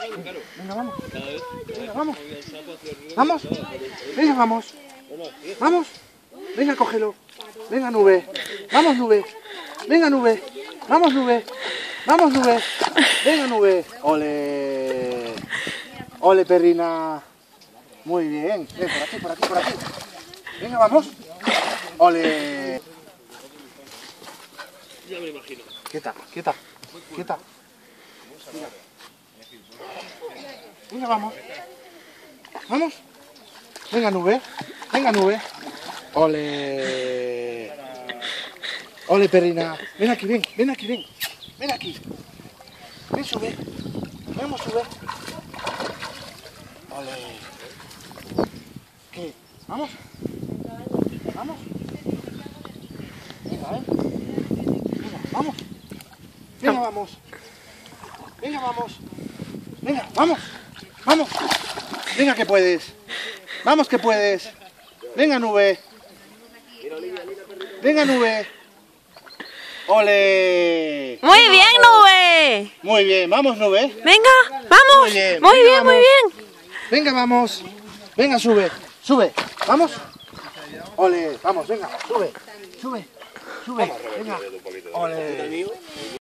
Venga, vamos. Venga, vamos. Vamos. Venga, vamos. Vamos. Venga, cógelo. Venga, nube. Vamos, nube. Venga, nube. Vamos, nube. Vamos, nube. Venga, nube. Ole. Ole, perrina. Muy bien. Ven, por aquí, por aquí, por aquí. Venga, vamos. Ole. Ya me imagino. Quieta, quieta, quieta. Venga. Venga, vamos. Vamos. Venga, nube. Venga, nube. Ole. Ole, perrina. Ven aquí, ven. Ven aquí, ven. Ven aquí. Ven, sube. Vamos, sube. Ole. ¿Qué? ¿Vamos? ¿Vamos? Venga, Venga, vamos. Venga, vamos. Venga, vamos. Venga, vamos. Vamos. Venga, que puedes. Vamos, que puedes. Venga, nube. Venga, nube. ¡Ole! Muy bien, nube. Muy bien, vamos, nube. Venga, vamos. Muy bien, Muy venga, bien, muy vamos. bien. Venga, vamos. Venga, sube. Sube. Vamos. Ole, vamos, venga, sube. Sube. Sube. Venga. Ole.